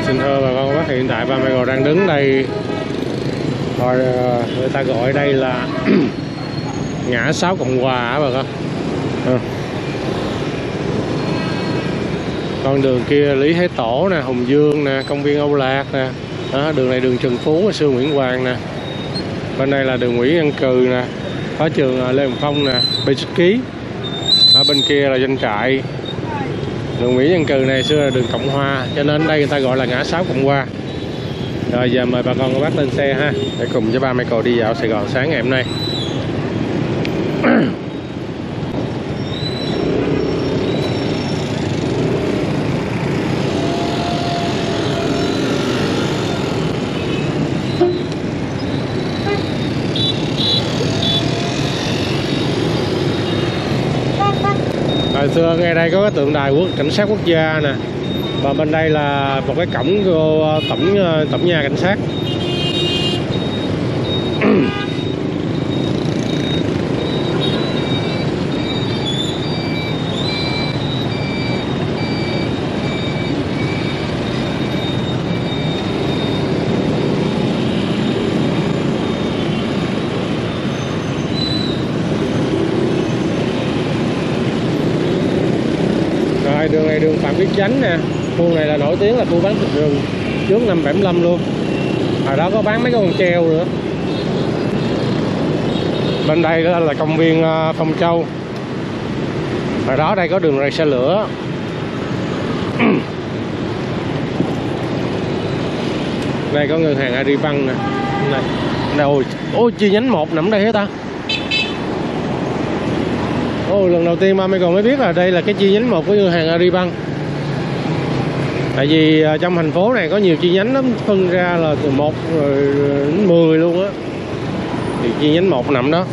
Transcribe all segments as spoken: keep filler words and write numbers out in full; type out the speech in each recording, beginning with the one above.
Xin thưa bà con bác, hiện tại ba Michael đang đứng đây, rồi người ta gọi đây là ngã sáu Cộng Hòa á bà con. À. Con đường kia Lý Thái Tổ nè, Hùng Dương nè, công viên Âu Lạc nè. Đó, đường này đường Trần Phú, xưa Nguyễn Hoàng nè. Bên đây là đường Nguyễn Văn Cừ nè, có trường Lê Hồng Phong nè, Bê Xích Ký. Ở bên kia là doanh trại. Đường Nguyễn Văn Cừ này xưa là đường Cộng Hòa, cho nên đây người ta gọi là ngã sáu Cộng Hòa. Rồi giờ mời bà con cô bác lên xe ha, để cùng với ba Michael đi dạo Sài Gòn sáng ngày hôm nay. Hồi xưa ngay đây có cái tượng đài quốc cảnh sát quốc gia nè, và bên đây là một cái cổng vô tổng tổng nhà cảnh sát. Đường này đường Phạm Viết Chánh nè, khu này là nổi tiếng là khu bán thịt rừng trước năm bảy mươi lăm luôn. Hồi đó có bán mấy con treo nữa. Bên đây đó là công viên Phong Châu. Hồi đó đây có đường ray xe lửa. Đây có ngân hàng Agribank nè. Này, đâu ôi chi nhánh một nằm đây hết ta. Ồ, lần đầu tiên ba Michael mới biết là đây là cái chi nhánh một của ngân hàng Agribank. Tại vì trong thành phố này có nhiều chi nhánh lắm, phân ra là từ một đến mười luôn á. Thì chi nhánh một nằm đó.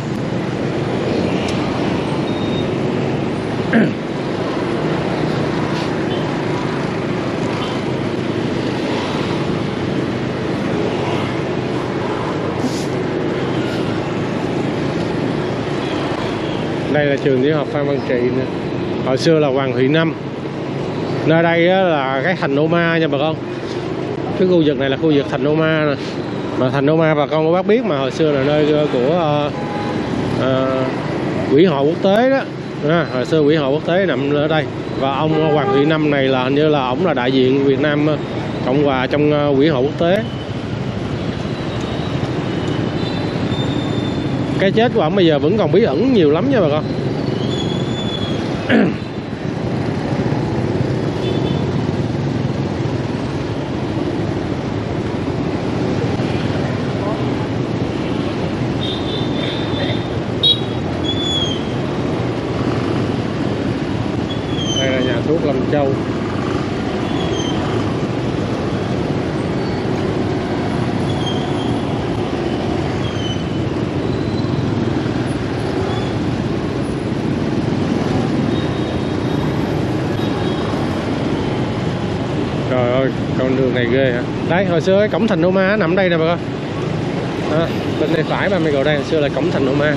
Đây là trường tiểu học Phan Văn Trị nè. Hồi xưa là Hoàng Thị Năm. Nơi đây là cái thành Oma nha bà con. Cái khu vực này là khu vực thành Oma nè. Mà thành Oma bà con có bác biết mà hồi xưa là nơi của uh, uh, Quỹ hội quốc tế đó. À, hồi xưa Quỹ hội quốc tế nằm ở đây. Và ông Hoàng Thị Năm này là hình như là ổng là đại diện Việt Nam Cộng Hòa trong uh, Quỹ hội quốc tế. Cái chết của ổng bây giờ vẫn còn bí ẩn nhiều lắm nha bà con. Đây là nhà thuốc Lâm Châu. Trời ơi, con đường này ghê hả? Đấy, hồi xưa cái cổng thành Oma nằm đây nè bà con. À, bên đây phải ba Michael đây, hồi xưa là cổng thành Oma.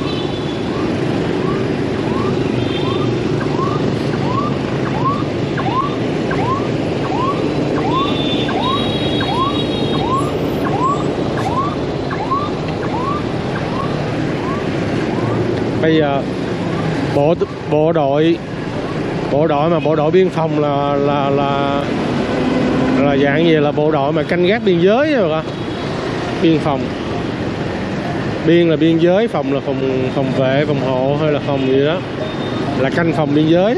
Bây giờ bộ bộ đội bộ đội mà bộ đội biên phòng là là là là dạng gì, là bộ đội mà canh gác biên giới rồi con. Biên phòng, biên là biên giới, phòng là phòng phòng vệ, phòng hộ hay là phòng gì đó, là canh phòng biên giới đó.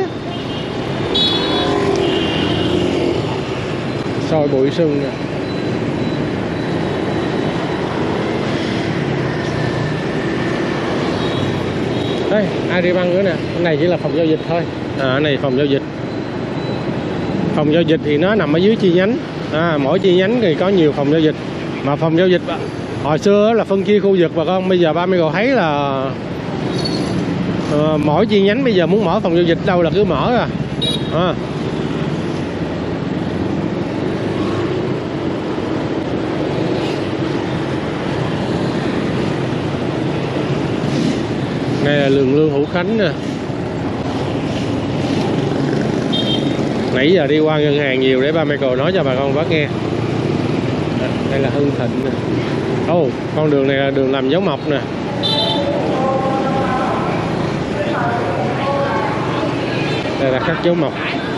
Soi bụi sưng nè. Đây, Agribank nữa nè. Cái này chỉ là phòng giao dịch thôi. À, cái này phòng giao dịch. Phòng giao dịch thì nó nằm ở dưới chi nhánh. À, mỗi chi nhánh thì có nhiều phòng giao dịch. Mà phòng giao dịch hồi xưa là phân chia khu vực bà con. Bây giờ ba Michael thấy là uh, mỗi chi nhánh bây giờ muốn mở phòng giao dịch đâu là cứ mở à. À. Đây là đường Lương Hữu Khánh nè. Nãy giờ đi qua ngân hàng nhiều để ba Michael nói cho bà con bác nghe. À, đây là Hưng Thịnh nè. Ồ, oh, con đường này là đường làm dấu mộc nè. Đây là khắc dấu mộc.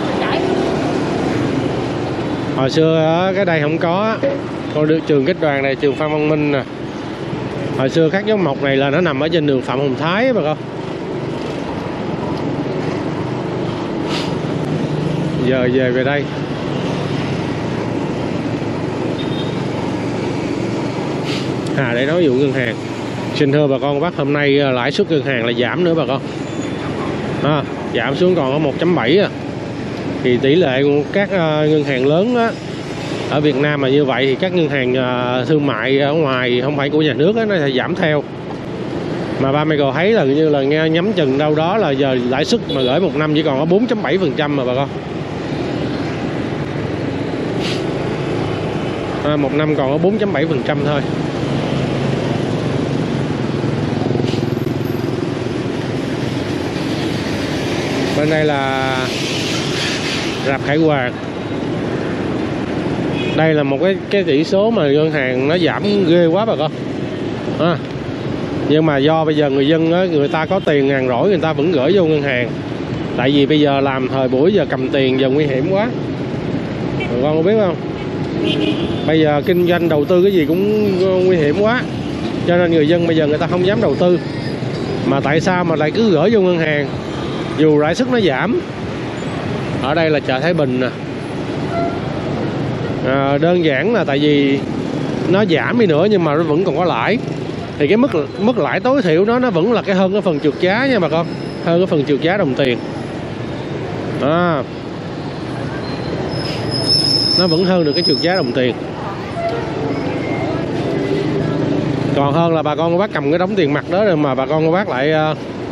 Hồi xưa cái đây không có. Con được trường kết đoàn này, trường Phan Văn Minh nè. Hồi xưa khắc dấu mộc này là nó nằm ở trên đường Phạm Hồng Thái bà con. Giờ về về đây. À, để nói vụ ngân hàng. Xin thưa bà con bác, hôm nay lãi suất ngân hàng là giảm nữa bà con. À, giảm xuống còn có một chấm bảy à. Thì tỷ lệ của các uh, ngân hàng lớn á, ở Việt Nam mà như vậy thì các ngân hàng uh, thương mại ở ngoài không phải của nhà nước á, nó sẽ giảm theo. Mà ba Michael thấy là như là nghe nhắm chừng đâu đó là giờ lãi suất mà gửi một năm chỉ còn có bốn chấm bảy phần trăm mà bà con. À, một năm còn có bốn chấm bảy phần trăm thôi. Bên đây là rạp Khải Hoàn. Đây là một cái cái tỷ số mà ngân hàng nó giảm ghê quá bà con. À, nhưng mà do bây giờ người dân á, người ta có tiền ngàn rỗi người ta vẫn gửi vô ngân hàng. Tại vì bây giờ làm thời buổi giờ cầm tiền giờ nguy hiểm quá. Bà con có biết không? Bây giờ kinh doanh đầu tư cái gì cũng nguy hiểm quá. Cho nên người dân bây giờ người ta không dám đầu tư. Mà tại sao mà lại cứ gửi vô ngân hàng dù lãi suất nó giảm. Ở đây là chợ Thái Bình nè. À, đơn giản là tại vì nó giảm đi nữa nhưng mà nó vẫn còn có lãi. Thì cái mức mức lãi tối thiểu đó nó vẫn là cái hơn cái phần trượt giá nha bà con. Hơn cái phần trượt giá đồng tiền. À, nó vẫn hơn được cái trượt giá đồng tiền. Còn hơn là bà con cô bác cầm cái đống tiền mặt đó rồi mà bà con cô bác lại uh,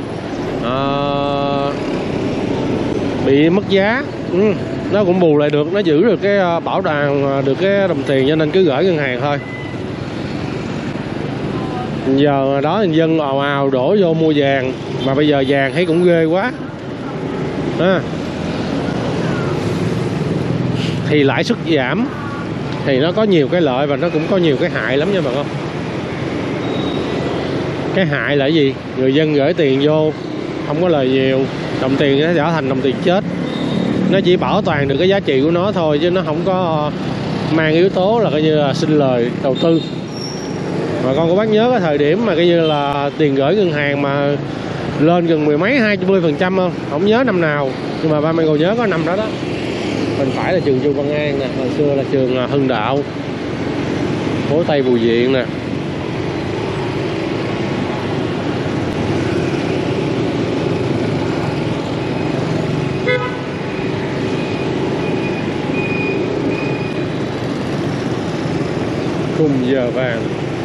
uh, bị mất giá. Ừ, nó cũng bù lại được, nó giữ được cái uh, bảo đảm được cái đồng tiền, cho nên cứ gửi ngân hàng thôi. Giờ đó dân ào ào đổ vô mua vàng, mà bây giờ vàng thấy cũng ghê quá. À, thì lãi suất giảm thì nó có nhiều cái lợi và nó cũng có nhiều cái hại lắm nha bà con. Cái hại là cái gì? Người dân gửi tiền vô không có lời nhiều, đồng tiền nó trở thành đồng tiền chết. Nó chỉ bảo toàn được cái giá trị của nó thôi, chứ nó không có mang yếu tố là coi như là sinh lời đầu tư. Mà con có bác nhớ cái thời điểm mà coi như là tiền gửi ngân hàng mà lên gần mười mấy hai mươi phần trăm không? Không nhớ năm nào, nhưng mà ba mẹ còn nhớ có năm đó đó. Bên phải là trường Chu Văn An nè, hồi xưa là trường Hưng Đạo, phố Tây Bùi Viện nè. Khung giờ vàng.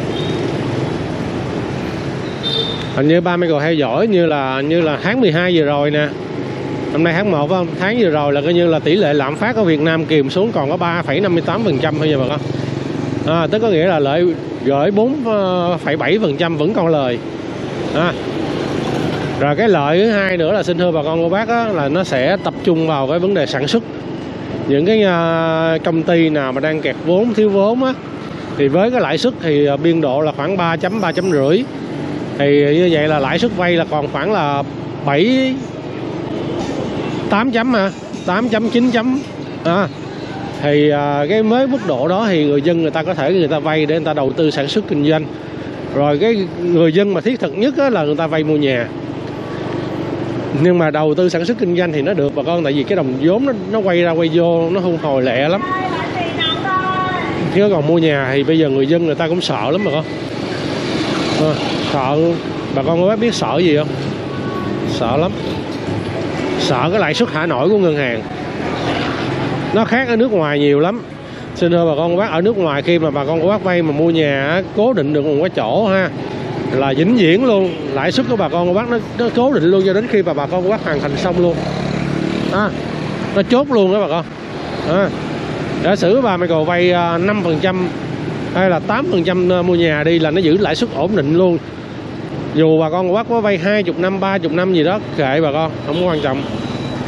Hình như ba Michael theo dõi như là như là tháng mười hai vừa rồi nè. Hôm nay tháng một phải không? Tháng vừa rồi là coi như là tỷ lệ lạm phát ở Việt Nam kìm xuống còn có ba phẩy năm mươi tám phần trăm thôi nha bà con. À, tức có nghĩa là lợi gửi bốn phẩy bảy phần trăm vẫn còn lời. À, rồi cái lợi thứ hai nữa là xin thưa bà con cô bác á, là nó sẽ tập trung vào cái vấn đề sản xuất. Những cái uh, công ty nào mà đang kẹt vốn, thiếu vốn á, thì với cái lãi suất thì biên độ là khoảng ba chấm ba chấm rưỡi. Thì như vậy là lãi suất vay là còn khoảng là bảy tám chấm mà tám chấm chín chấm. À, thì à, cái mới mức độ đó thì người dân người ta có thể người ta vay để người ta đầu tư sản xuất kinh doanh. Rồi cái người dân mà thiết thực nhất là người ta vay mua nhà. Nhưng mà đầu tư sản xuất kinh doanh thì nó được bà con, tại vì cái đồng vốn nó, nó quay ra quay vô nó không hồi lẹ lắm. Chứ còn mua nhà thì bây giờ người dân người ta cũng sợ lắm bà con. À, sợ. Bà con có bác biết sợ gì không? Sợ lắm. Sợ cái lãi suất thả nổi của ngân hàng. Nó khác ở nước ngoài nhiều lắm. Xin thưa bà con bác, ở nước ngoài khi mà bà con có bác vay mà mua nhà cố định được một cái chỗ ha, là vĩnh viễn luôn. Lãi suất của bà con của bác nó, nó cố định luôn cho đến khi mà bà con của bác hoàn thành xong luôn. À, nó chốt luôn đó bà con. À, giả sử bà Michael vay năm phần trăm hay là tám phần trăm mua nhà đi là nó giữ lãi suất ổn định luôn. Dù bà con của bác có vay hai mươi năm, ba mươi năm gì đó kệ bà con, không có quan trọng.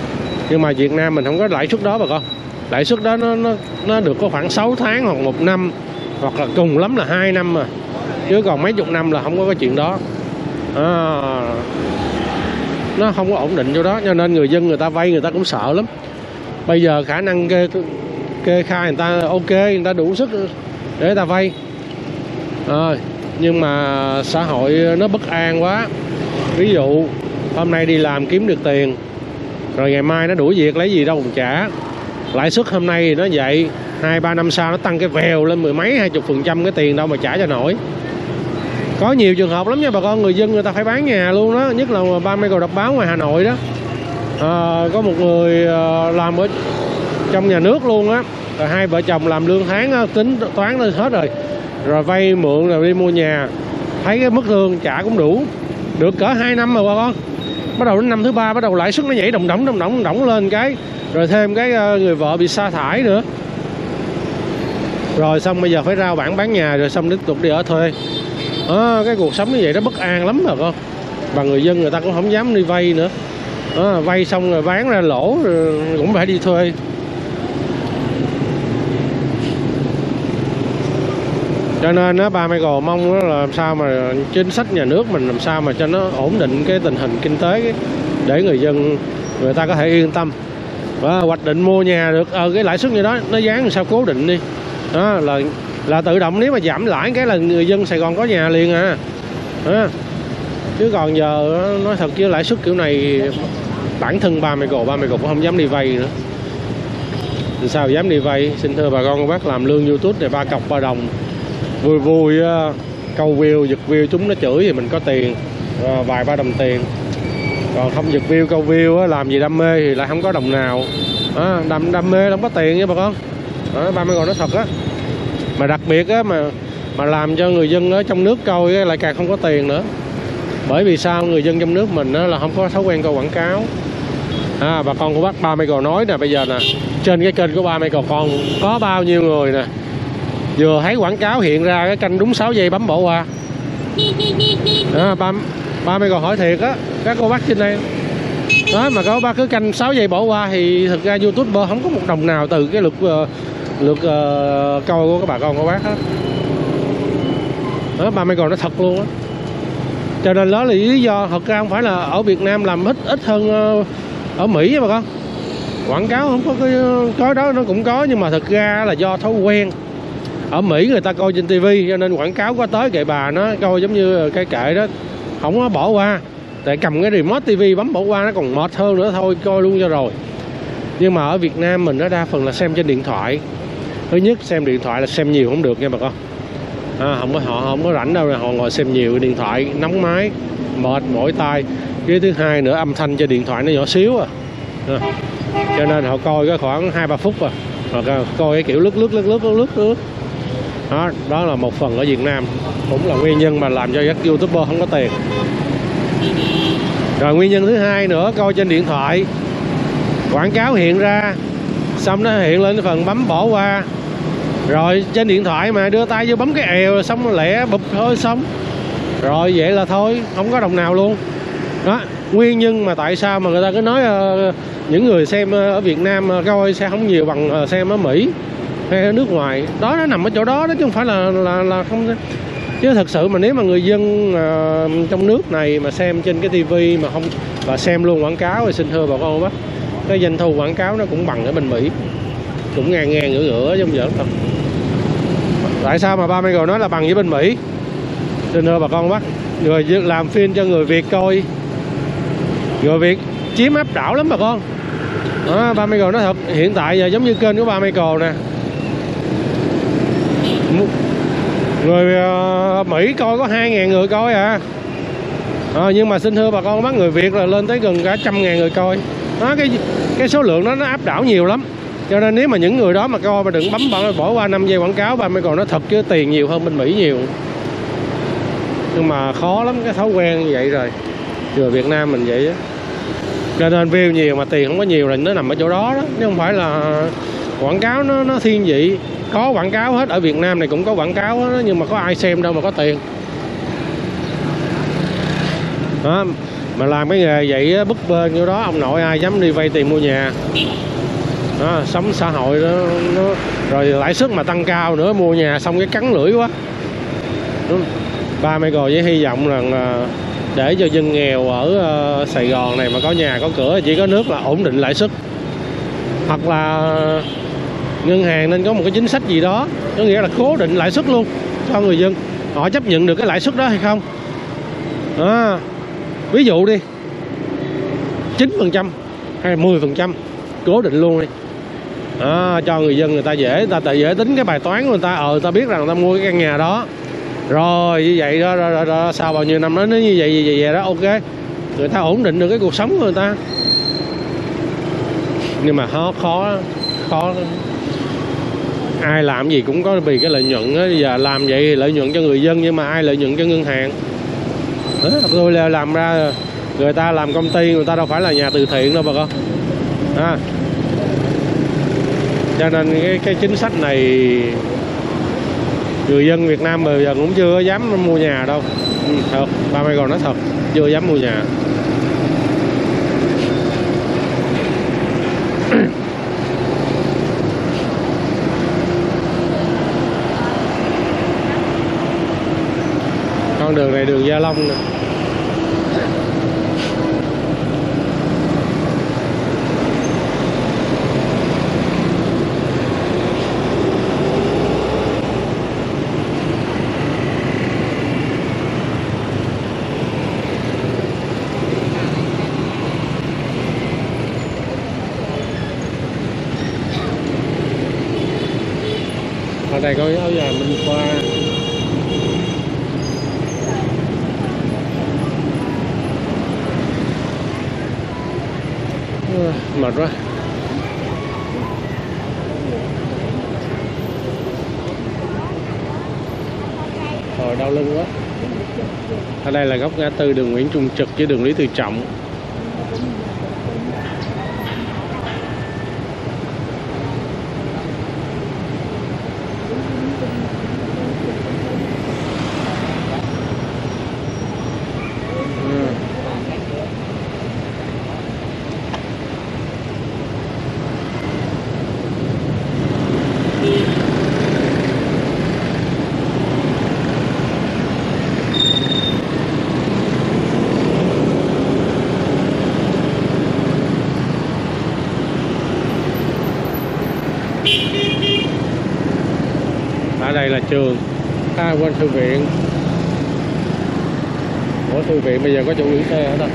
Nhưng mà Việt Nam mình không có lãi suất đó bà con. Lãi suất đó nó, nó, nó được có khoảng sáu tháng hoặc một năm, hoặc là cùng lắm là hai năm mà. Chứ còn mấy chục năm là không có cái chuyện đó. À, nó không có ổn định chỗ đó, cho nên người dân người ta vay người ta cũng sợ lắm. Bây giờ khả năng kê, kê khai người ta ok, người ta đủ sức để người ta vay. À, nhưng mà xã hội nó bất an quá. Ví dụ hôm nay đi làm kiếm được tiền, rồi ngày mai nó đuổi việc lấy gì đâu mà trả. Lãi suất hôm nay thì nó vậy, hai ba năm sau nó tăng cái vèo lên mười mấy hai chục phần trăm, cái tiền đâu mà trả cho nổi. Có nhiều trường hợp lắm nha bà con, người dân người ta phải bán nhà luôn đó. Nhất là ba Michael đọc báo ngoài Hà Nội đó. À, có một người làm ở trong nhà nước luôn á, rồi hai vợ chồng làm lương tháng tính toán lên hết rồi, rồi vay mượn rồi đi mua nhà. Thấy cái mức lương trả cũng đủ, được cỡ hai năm mà bà con. Bắt đầu đến năm thứ ba bắt đầu lãi suất nó nhảy đồng đỏng đồng đỏng đồng đỏng lên cái, rồi thêm cái người vợ bị sa thải nữa. Rồi xong bây giờ phải rao bản bán nhà, rồi xong tiếp tục đi ở thuê. À, cái cuộc sống như vậy nó bất an lắm bà con. Và người dân người ta cũng không dám đi vay nữa. À, vay xong rồi bán ra lỗ rồi cũng phải đi thuê. Cho nên đó, ba Michael mong đó là làm sao mà chính sách nhà nước mình làm sao mà cho nó ổn định cái tình hình kinh tế, để người dân người ta có thể yên tâm và hoạch định mua nhà được. Ờ cái lãi suất như đó nó dán làm sao cố định đi. Đó là là tự động, nếu mà giảm lãi cái là người dân Sài Gòn có nhà liền à. Đó. Chứ còn giờ nói thật chứ lãi suất kiểu này bản thân ba Michael ba Michael cũng không dám đi vay nữa. Sao dám đi vay? Xin thưa bà con cô bác, làm lương YouTube này ba cọc ba đồng, vui vui câu view giật view chúng nó chửi thì mình có tiền, vài ba đồng tiền. Còn không giật view câu view làm gì đam mê thì lại không có đồng nào. À, đam đam mê không có tiền nha bà con. Đó, ba Michael nói thật á. Mà đặc biệt á mà mà làm cho người dân ở trong nước coi lại càng không có tiền nữa. Bởi vì sao? Người dân trong nước mình á là không có thói quen coi quảng cáo. À, bà con của bác ba Michael nói nè, bây giờ nè, trên cái kênh của ba Michael con có bao nhiêu người nè, vừa thấy quảng cáo hiện ra cái kênh đúng sáu giây bấm bỏ qua. À, ba, ba Michael hỏi thiệt á, các cô bác trên đây đó mà có ba cứ canh sáu giây bỏ qua thì thực ra YouTuber không có một đồng nào từ cái lượt lượt uh, coi của các bà con cô bác hết. Đó, ba Michael nó thật luôn á. Cho nên đó là lý do thật ra không phải là ở Việt Nam làm ít ít hơn uh, ở Mỹ nha bà con. Quảng cáo không có cái có đó, nó cũng có, nhưng mà thực ra là do thói quen. Ở Mỹ người ta coi trên tivi cho nên quảng cáo có tới kệ bà nó coi giống như cái kệ đó, không có bỏ qua. Tại cầm cái remote tivi bấm bỏ qua nó còn mệt hơn nữa, thôi coi luôn cho rồi. Nhưng mà ở Việt Nam mình nó đa phần là xem trên điện thoại. Thứ nhất xem điện thoại là xem nhiều không được nha bà con. À, không có họ không có rảnh đâu, họ ngồi xem nhiều điện thoại nóng máy mệt mỏi tai. Cái thứ hai nữa âm thanh trên điện thoại nó nhỏ xíu à. À, cho nên họ coi cái khoảng hai ba phút à, hoặc coi cái kiểu lướt lướt lướt lướt lướt lướt. Đó, đó là một phần ở Việt Nam cũng là nguyên nhân mà làm cho các YouTuber không có tiền. Rồi nguyên nhân thứ hai nữa, coi trên điện thoại quảng cáo hiện ra xong nó hiện lên cái phần bấm bỏ qua, rồi trên điện thoại mà đưa tay vô bấm cái èo xong rồi lẹ bụp thôi xong rồi, vậy là thôi không có đồng nào luôn. Đó nguyên nhân mà tại sao mà người ta cứ nói uh, những người xem ở Việt Nam uh, coi sẽ không nhiều bằng uh, xem ở Mỹ hay ở nước ngoài. Đó nó nằm ở chỗ đó đó, chứ không phải là là, là không. Chứ thật sự mà nếu mà người dân uh, trong nước này mà xem trên cái tivi mà không và xem luôn quảng cáo thì xin thưa bà con bác, cái doanh thu quảng cáo nó cũng bằng ở bên Mỹ, cũng ngang ngang ngửa ngửa chứ không giỡn thật. Tại sao mà ba Michael nói là bằng với bên Mỹ? Xin thưa bà con bác, người làm phim cho người Việt coi, người Việt chiếm áp đảo lắm bà con. Đó, ba Michael nói thật, hiện tại giờ giống như kênh của ba Michael nè, người uh, Mỹ coi có hai ngàn người coi à. À, nhưng mà xin thưa bà con bác, người Việt là lên tới gần cả trăm ngàn người coi. Đó, cái cái số lượng đó nó áp đảo nhiều lắm. Cho nên nếu mà những người đó mà coi mà đừng bấm bỏ, bỏ qua năm giây quảng cáo, ba Michael nói thật chứ tiền nhiều hơn bên Mỹ nhiều. Nhưng mà khó lắm, cái thói quen như vậy rồi. Người Việt Nam mình vậy á. Cho nên view nhiều mà tiền không có nhiều là nó nằm ở chỗ đó đó. Chứ không phải là quảng cáo nó, nó thiên vị. Có quảng cáo hết, ở Việt Nam này cũng có quảng cáo hết, nhưng mà có ai xem đâu mà có tiền. Đó. Mà làm cái nghề vậy á, bấp bênh như đó ông nội ai dám đi vay tiền mua nhà đó, sống xã hội đó, nó rồi lãi suất mà tăng cao nữa, mua nhà xong cái cắn lưỡi quá. Ba Michael với hy vọng rằng để cho dân nghèo ở Sài Gòn này mà có nhà có cửa, chỉ có nước là ổn định lãi suất, hoặc là ngân hàng nên có một cái chính sách gì đó, có nghĩa là cố định lãi suất luôn cho người dân, họ chấp nhận được cái lãi suất đó hay không. À, ví dụ đi chín phần trăm hay mười phần trăm cố định luôn đi, à, cho người dân người ta dễ, người ta dễ tính cái bài toán của người ta. Ờ người ta biết rằng người ta mua cái căn nhà đó rồi như vậy đó, đó, đó, đó sau bao nhiêu năm đó nó như vậy như vậy, vậy đó, ok, người ta ổn định được cái cuộc sống của người ta. Nhưng mà khó khó khó ai làm gì cũng có vì cái lợi nhuận á, giờ làm vậy thì lợi nhuận cho người dân, nhưng mà ai lợi nhuận cho ngân hàng. Tôi là làm ra, người ta làm công ty, người ta đâu phải là nhà từ thiện đâu bà con. À, cho nên cái, cái chính sách này người dân Việt Nam bây giờ cũng chưa dám mua nhà đâu. Ừ, thật, ba mày còn nói thật, chưa dám mua nhà. Con đường này đường Gia Long nè. Ở đây có áo dài Minh Khoa. Mệt quá. Rồi đau lưng quá. Ở đây là góc ngã tư đường Nguyễn Trung Trực với đường Lý Tự Trọng. Ở đây là trường, à, quên thư viện. Ủa thư viện bây giờ có chỗ gửi xe ở đâu?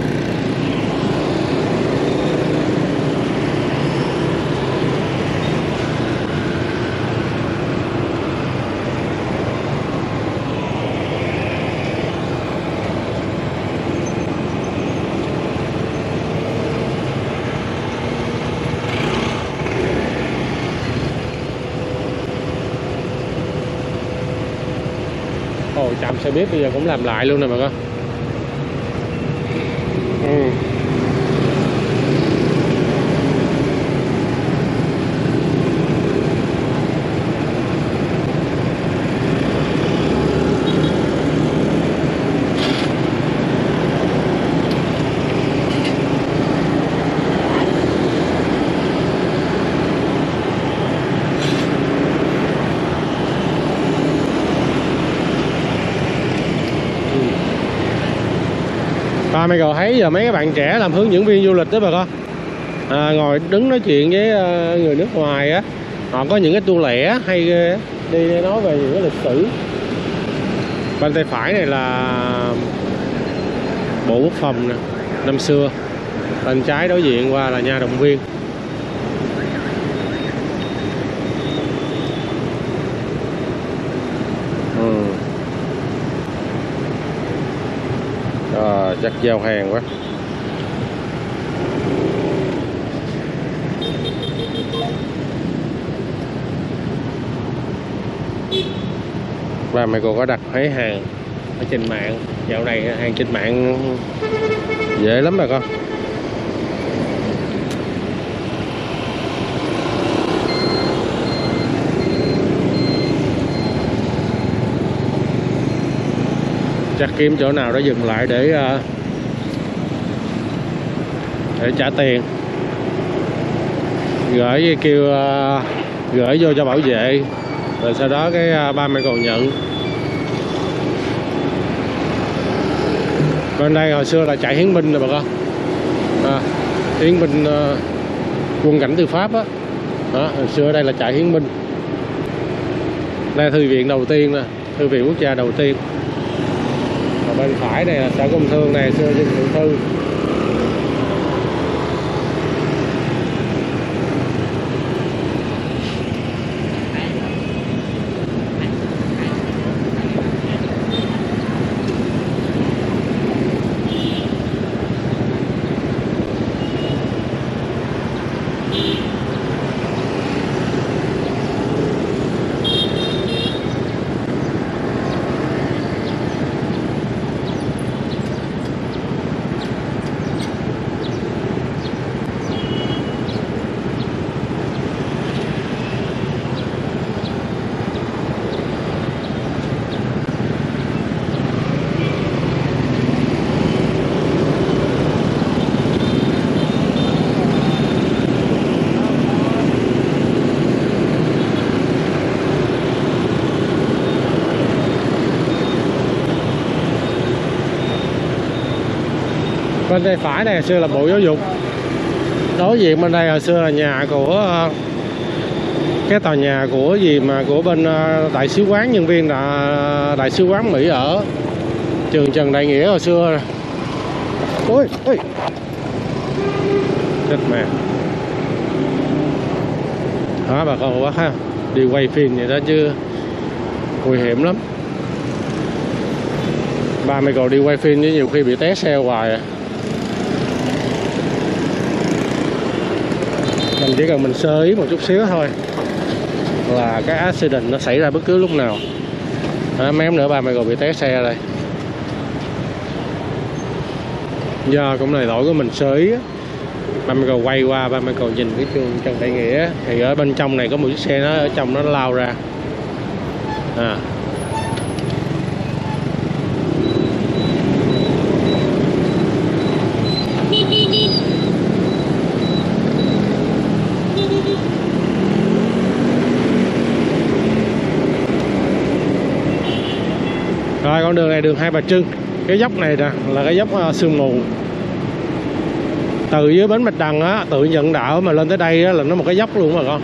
Ồ, trạm xe buýt bây giờ cũng làm lại luôn nè bà con. Ừ. Ba mày còn thấy giờ mấy cái bạn trẻ làm hướng dẫn viên du lịch đó bà con, à, ngồi đứng nói chuyện với uh, người nước ngoài á, họ có những cái tour lẻ hay ghê á, đi nói về những cái lịch sử. Bên tay phải này là Bộ Quốc phòng nè, năm xưa. Bên trái đối diện qua là nhà động viên. Ừ. À, chắc giao hàng quá. Và mày còn có đặt thấy hàng ở trên mạng. Dạo này hàng trên mạng dễ lắm bà con. Chắc kiếm chỗ nào đó dừng lại để uh, để trả tiền, gửi kêu uh, gửi vô cho bảo vệ, rồi sau đó cái uh, ba mẹ còn nhận. Bên đây hồi xưa là chạy hiến binh rồi bà con, à, hiến binh uh, quân cảnh tư pháp á, đó, hồi xưa đây là chạy hiến binh. Đây là thư viện đầu tiên nè, thư viện quốc gia đầu tiên. Và bên phải này là sở công thương này, xưa dân thượng thư. Bên đây phải này hồi xưa là Bộ Giáo dục. Đối diện bên đây hồi xưa là nhà của cái tòa nhà của gì mà của bên đại sứ quán, nhân viên là đại sứ quán Mỹ ở trường Trần Đại Nghĩa hồi xưa. Ôi ôi chết mẹ. Đó bà con quá ha, đi quay phim vậy đó chứ nguy hiểm lắm. Ba mẹ còn đi quay phim chứ nhiều khi bị té xe hoài à. Mình chỉ cần mình sơ ý một chút xíu thôi là cái accident nó xảy ra bất cứ lúc nào. Đó, mém nữa ba mẹ còn bị té xe đây. Do cũng là lỗi của mình sơ ý á. Ba mẹ còn quay qua, ba mẹ còn nhìn cái trường Trần Đại Nghĩa thì ở bên trong này có một chiếc xe nó ở trong nó lao ra. À. Rồi con đường này đường Hai Bà Trưng. Cái dốc này nè là cái dốc uh, Sương Mù. Từ dưới bến Bạch Đằng á, tự nhận đạo mà lên tới đây á, là nó một cái dốc luôn mà con.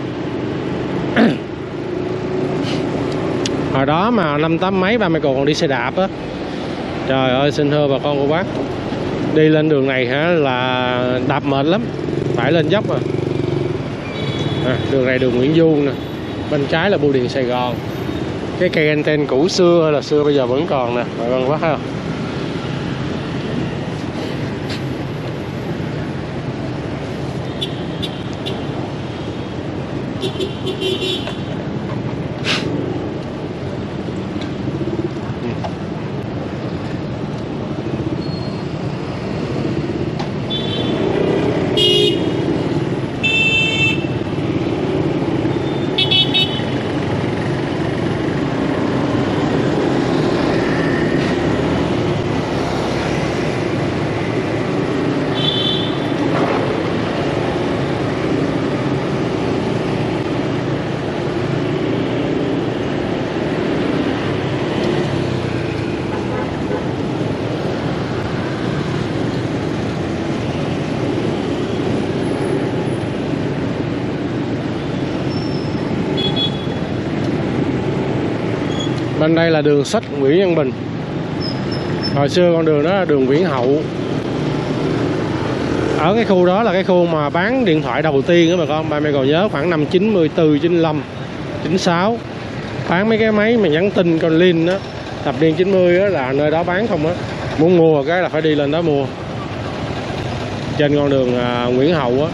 Hồi đó mà năm tám mấy ba mẹ còn đi xe đạp á. Trời ơi xin thưa bà con cô bác, đi lên đường này hả là đạp mệt lắm, phải lên dốc à. À, đường này đường Nguyễn Du nè, bên trái là bưu điện Sài Gòn. Cái cây anten cũ xưa là xưa bây giờ vẫn còn nè, bà con bác không? Bên đây là đường sách Nguyễn Văn Bình. Hồi xưa con đường đó là đường Nguyễn Hậu. Ở cái khu đó là cái khu mà bán điện thoại đầu tiên đó bà con. Ba mẹ còn nhớ khoảng năm chín mươi tư, chín mươi lăm, chín sáu. Bán mấy cái máy mà nhắn tin con Lin đó, thập niên chín mươi đó là nơi đó bán không á. Muốn mua cái là phải đi lên đó mua. Trên con đường à, Nguyễn Hậu á.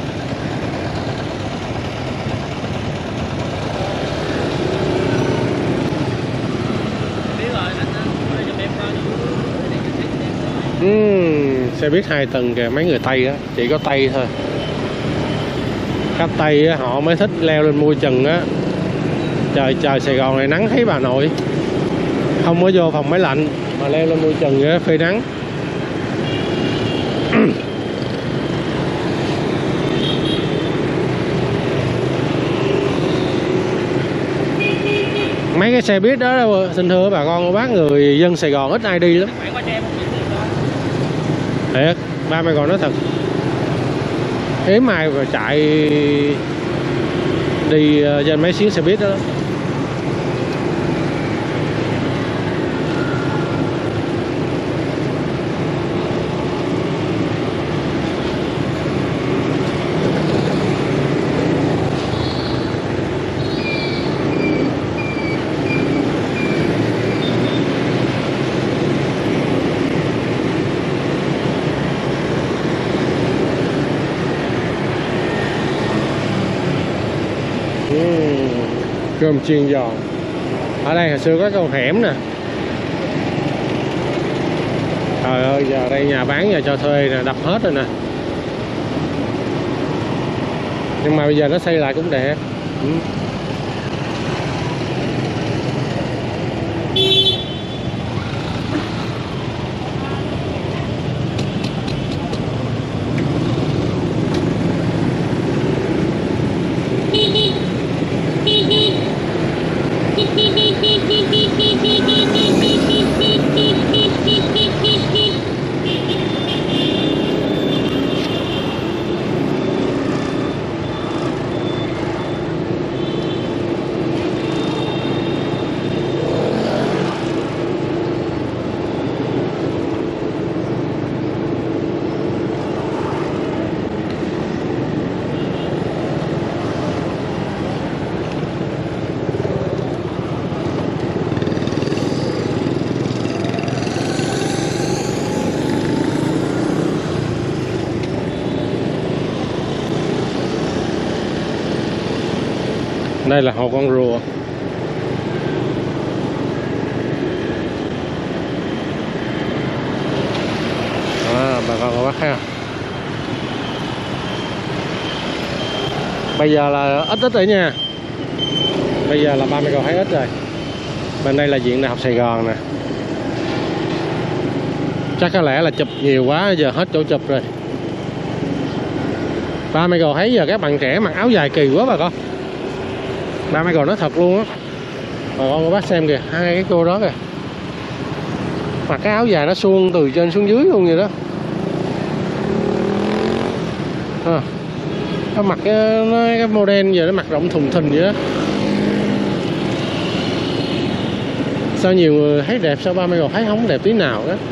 Uhm, xe buýt hai tầng kìa, mấy người Tây á, chỉ có Tây thôi. Khách Tây á, họ mới thích leo lên mui trần á. Trời trời Sài Gòn này nắng thấy bà nội. Không có vô phòng máy lạnh mà leo lên mui trần á, phơi nắng. Mấy cái xe buýt đó, đó xin thưa bà con cô bác, người dân Sài Gòn ít ai đi lắm. Thiệt, ba mẹ còn nói thật, hiếm ai mà chạy đi trên mấy chuyến xe buýt đó, đó. Cơm chiên giòn. Ở đây hồi xưa có con hẻm nè. Trời ơi, giờ đây nhà bán nhà cho thuê nè, đập hết rồi nè. Nhưng mà bây giờ nó xây lại cũng đẹp. Ừ. Đây là hồ con rùa. À, bà con có bác thấy không? Bây giờ là ít ít rồi nha. Bây giờ là ba mươi cầu thấy ít rồi. Bên đây là viện Đại học Sài Gòn nè. Chắc có lẽ là chụp nhiều quá, giờ hết chỗ chụp rồi. Ba mươi cầu thấy giờ các bạn trẻ mặc áo dài kỳ quá bà con. Ba mấy còn nói thật luôn á, bà con cô bác xem kìa, hai cái cô đó kìa, mặc cái áo dài nó suông từ trên xuống dưới luôn vậy đó. À, nó mặc cái, nó, cái model giờ nó mặc rộng thùng thình vậy đó. Sao nhiều người thấy đẹp, sao ba mấy còn thấy không đẹp tí nào đó.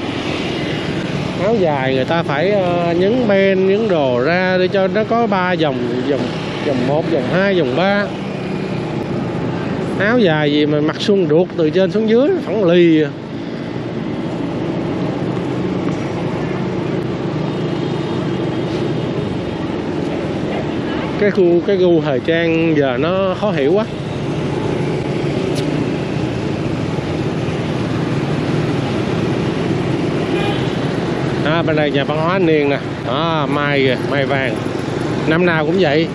Áo dài người ta phải uh, nhấn ben, nhấn đồ ra để cho nó có ba dòng, dòng dòng một, dòng hai, dòng ba. Áo dài gì mà mặc xuông ruột từ trên xuống dưới phẳng lì. Cái gu cái gu thời trang giờ nó khó hiểu quá. À, bên đây nhà văn hóa An Niên nè. À, mai kìa, mai vàng. Năm nào cũng vậy.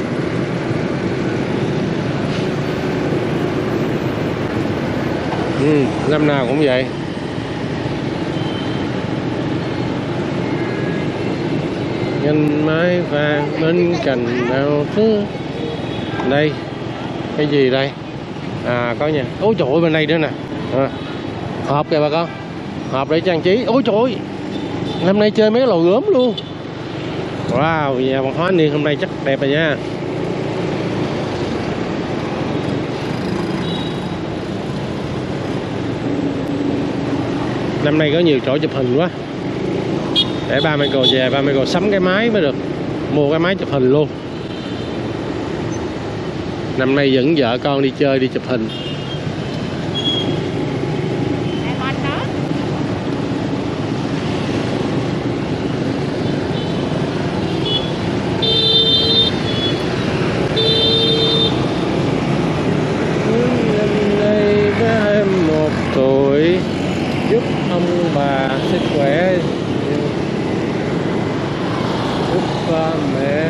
Ừ, năm nào cũng vậy. Nhân mai vàng bên cạnh đào thứ. Đây, cái gì đây? À, có nha. Ôi trời ơi, bên đây nữa nè. À, hộp kìa bà con. Hộp để trang trí. Ôi trời ơi, hôm nay chơi mấy cái lò gốm luôn. Wow, nhà văn hóa An Niên hôm nay chắc đẹp rồi nha. Năm nay có nhiều chỗ chụp hình quá. Để ba mẹ cô về, ba mẹ cô sắm cái máy mới được. Mua cái máy chụp hình luôn. Năm nay dẫn vợ con đi chơi, đi chụp hình. Giúp ông bà sức khỏe, giúp ba mẹ.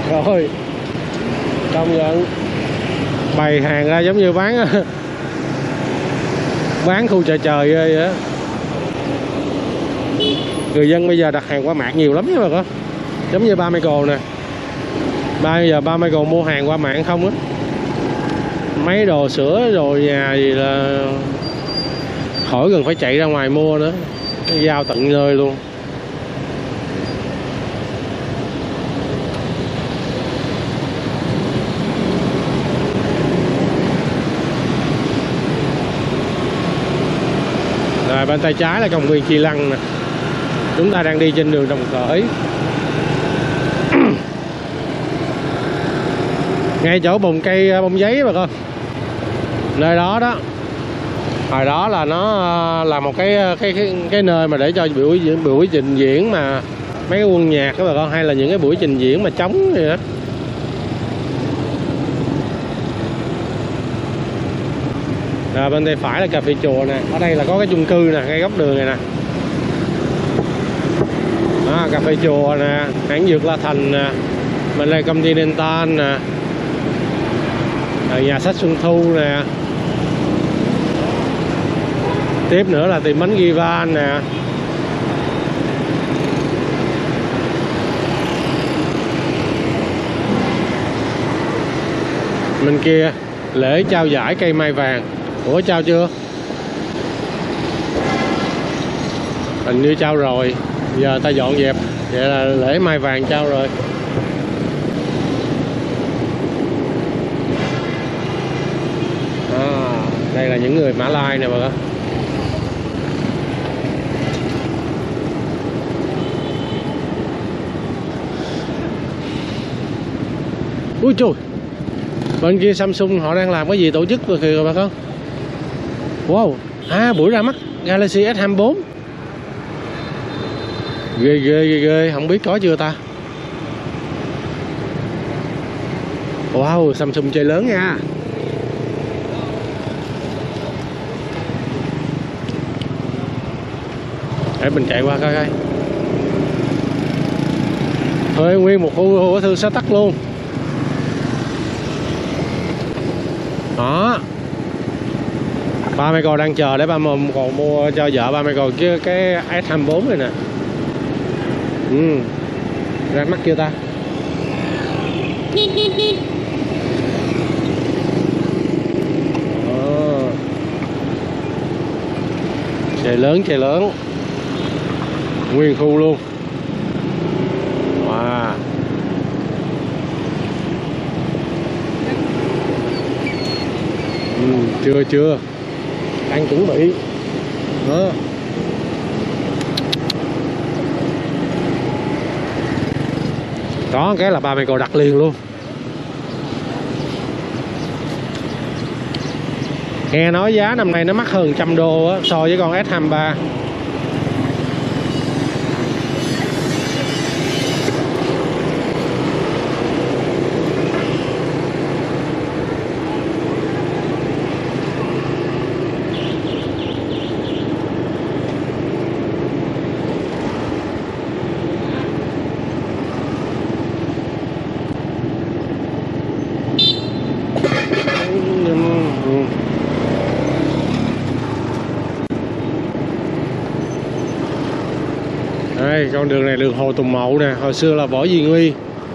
Rồi công nhận bày hàng ra giống như bán bán khu chợ trời vậy á. Người dân bây giờ đặt hàng qua mạng nhiều lắm chứ mà có, giống như ba Michael nè. Bây giờ ba Michael mua hàng qua mạng không á, mấy đồ sữa đồ nhà gì là khỏi cần phải chạy ra ngoài mua nữa, giao tận nơi luôn. Rồi bên tay trái là công viên Chi Lăng nè. Chúng ta đang đi trên đường Đồng Khởi. Ngay chỗ bồn cây bông giấy bà con. Nơi đó đó. Hồi đó là nó là một cái cái cái, cái nơi mà để cho buổi buổi trình diễn mà mấy cái quân nhạc các bà con, hay là những cái buổi trình diễn mà trống gì đó. Rồi bên tay phải là cà phê chùa nè. Ở đây là có cái chung cư nè, ngay góc đường này nè. Đó, cà phê chùa nè, hãng dược La Thành nè, bên đây Continental nè, rồi nhà sách Xuân Thu nè, tiếp nữa là tiệm bánh Givan nè. Bên kia lễ trao giải cây mai vàng. Ủa trao chưa? Hình như trao rồi. Giờ ta dọn dẹp. Vậy là lễ mai vàng trao rồi. À, đây là những người Mã Lai nè bà con. Ui trời, bên kia Samsung họ đang làm cái gì tổ chức rồi kìa bà con. Wow, à buổi ra mắt Galaxy S hai mươi bốn. Ghê ghê ghê ghê, không biết có chưa ta. Wow, Samsung chơi lớn nha. Để mình chạy qua coi coi. Thôi nguyên một khu của thư sách tắt luôn. Đó. Ba Michael đang chờ để ba còn mua cho vợ ba Michael cái cái S hai mươi bốn này nè. Ừ. Ra mắt chưa ta? Đó. Trời lớn trời lớn. Nguyên khu luôn. Wow. Ừ, chưa chưa. Đang chuẩn bị. Đó. Đó cái là ba Michael đặt liền luôn. Nghe nói giá năm nay nó mắc hơn trăm đô á, so với con S hai mươi ba. Đây, con đường này đường Hồ Tùng Mậu nè, hồi xưa là Võ Duy Nguy.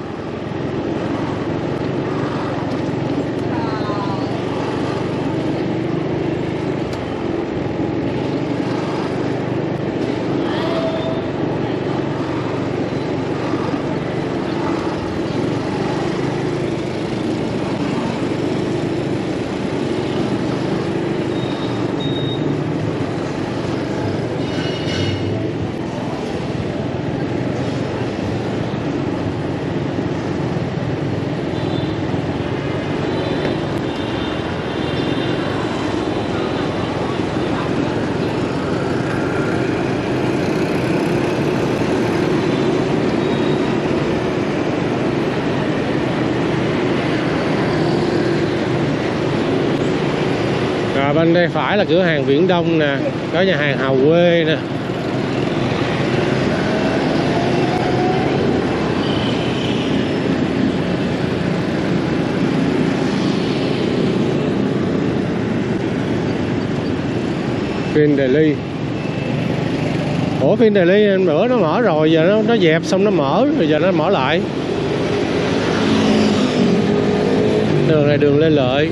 Bên đây phải là cửa hàng Viễn Đông nè, có nhà hàng Hào Quê nè. Phim Daily. Ủa Phim Daily bữa nó mở rồi, giờ nó, nó dẹp xong nó mở, rồi giờ nó mở lại. Đường này đường Lê Lợi.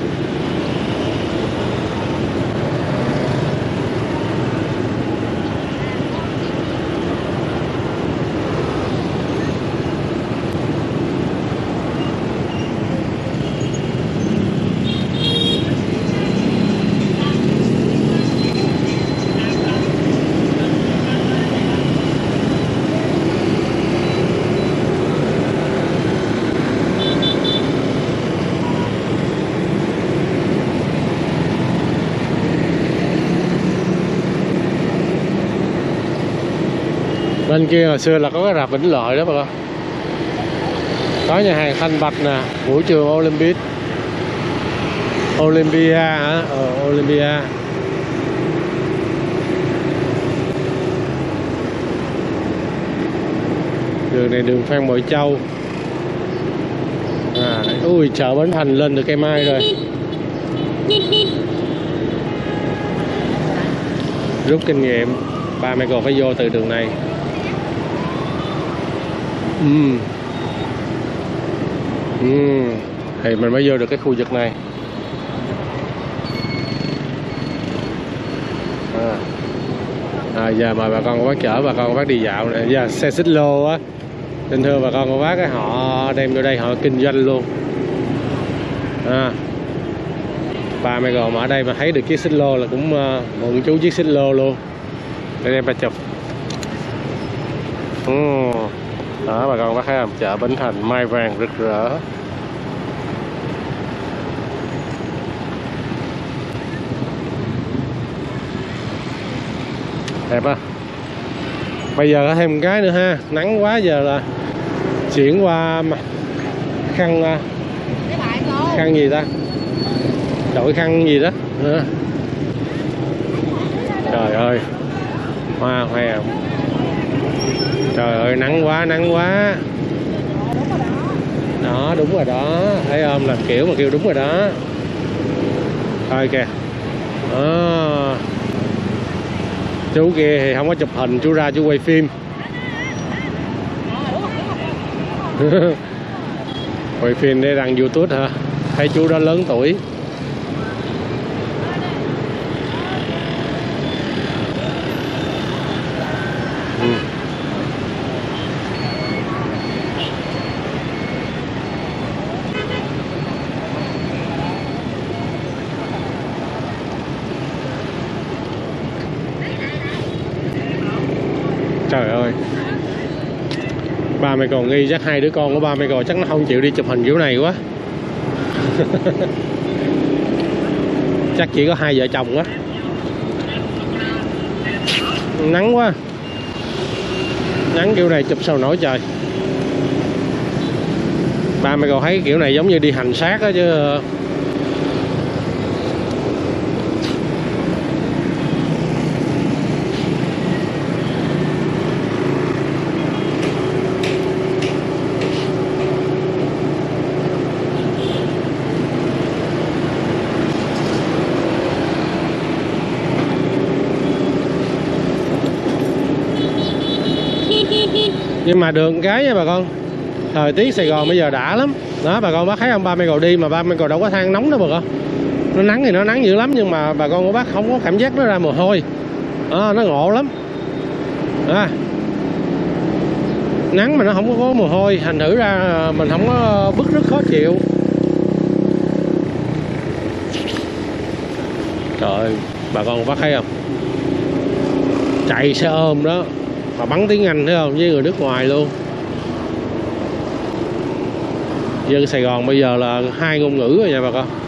Bên kia hồi xưa là có cái rạp Vĩnh Lợi đó bà con. Có nhà hàng Thanh Bạch nè, vũ trường Olympic. Olympia hả? Ờ, Olympia. Đường này đường Phan Bội Châu. À, ui chợ Bến Thành lên được cây mai rồi. Rút kinh nghiệm, ba mẹ còn phải vô từ đường này. Uhm. Uhm. Thì mình mới vô được cái khu vực này. À. À, giờ mời bà con cô bác chở bà con cô bác đi dạo này. Giờ xe xích lô á, xin thưa bà con cô bác cái họ đem vô đây họ kinh doanh luôn. À. Ba mẹ còn mà ở đây mà thấy được chiếc xích lô là cũng uh, mượn chú chiếc xích lô luôn để đem bà chụp. uhm. Đó bà con bác thấy không, chợ Bến Thành mai vàng rực rỡ. Đẹp á. Bây giờ có thêm một cái nữa ha, nắng quá giờ là chuyển qua khăn khăn gì ta, đội khăn gì đó. À. Trời ơi hoa hoa. Trời ơi nắng quá nắng quá. Đó đúng rồi đó, thấy không, làm kiểu mà kêu đúng rồi đó. Thôi kìa. Đó. Chú kia thì không có chụp hình, chú ra chú quay phim. Quay phim để đăng YouTube hả? Thấy chú đó lớn tuổi. Ừ. Trời ơi, ba mẹ còn nghi chắc hai đứa con của ba mẹ còn chắc nó không chịu đi chụp hình kiểu này quá. Chắc chỉ có hai vợ chồng á. Nắng quá, nắng kiểu này chụp sao nổi trời. Ba mẹ còn thấy kiểu này giống như đi hành xác á chứ. Nhưng mà được cái nha bà con, thời tiết Sài Gòn bây giờ đã lắm. Đó bà con bác thấy không, ba mẹ còn đi mà ba mẹ còn đâu có than nóng đâu bà con. Nó nắng thì nó nắng dữ lắm, nhưng mà bà con của bác không có cảm giác nó ra mồ hôi. Đó, nó ngộ lắm. Đó. Nắng mà nó không có mồ hôi, thành thử ra mình không có bức rất khó chịu. Trời ơi, bà con của bác thấy không, chạy xe ôm đó mà bắn tiếng Anh thấy không, với người nước ngoài luôn. Dân Sài Gòn bây giờ là hai ngôn ngữ rồi nha bà con.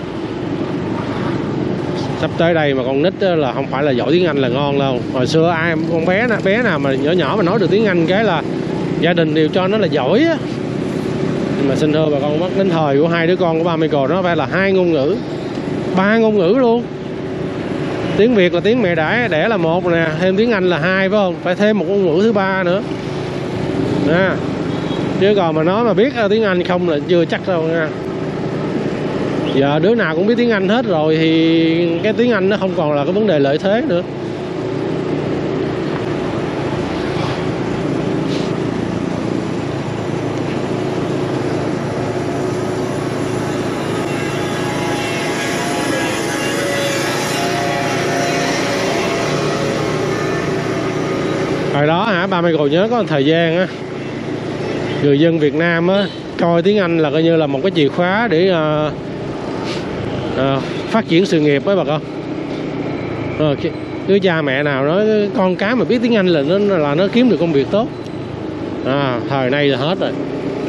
Sắp tới đây mà con nít là không phải là giỏi tiếng Anh là ngon đâu. Hồi xưa ai con bé bé nào mà nhỏ nhỏ mà nói được tiếng Anh cái là gia đình đều cho nó là giỏi á. Nhưng mà xin thưa bà con, bắt đến thời của hai đứa con của ba Michael nó phải là hai ngôn ngữ, ba ngôn ngữ luôn. Tiếng Việt là tiếng mẹ đẻ đẻ là một nè, thêm tiếng Anh là hai, phải không? Phải thêm một ngôn ngữ thứ ba nữa nè. Chứ còn mà nói mà biết tiếng Anh không là chưa chắc đâu nha. Giờ đứa nào cũng biết tiếng Anh hết rồi thì cái tiếng Anh nó không còn là cái vấn đề lợi thế nữa. Hồi đó hả, ba mày còn nhớ có một thời gian á, người dân Việt Nam á coi tiếng Anh là coi như là một cái chìa khóa để uh, uh, phát triển sự nghiệp ấy bà con. Ờ, cứ cha mẹ nào nói con cái mà biết tiếng Anh là nó là nó kiếm được công việc tốt. À, thời nay là hết rồi.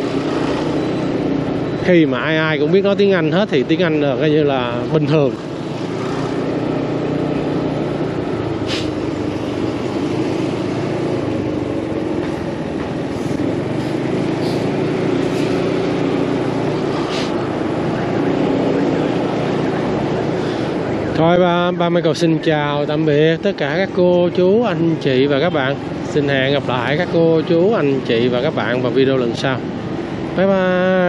Khi mà ai ai cũng biết nói tiếng Anh hết thì tiếng Anh là coi như là bình thường. Thôi ba, ba Michael xin chào tạm biệt tất cả các cô, chú, anh chị và các bạn. Xin hẹn gặp lại các cô, chú, anh chị và các bạn vào video lần sau. Bye bye.